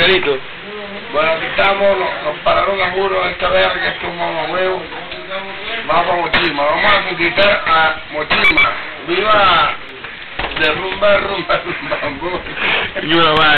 Miguelito. Bueno, aquí estamos, nos pararon a juro esta vez que esto es un mamahuevo. Vamos a Mochima, vamos a conquistar a Mochima. ¡Viva! Derrumba, rumba, rumba, rumba.